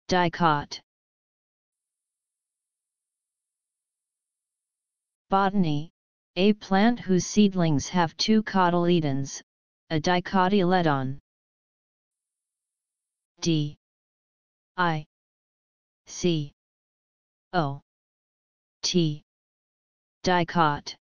Dicot. Botany, a plant whose seedlings have two cotyledons, a dicotyledon. D I C O T. Dicot.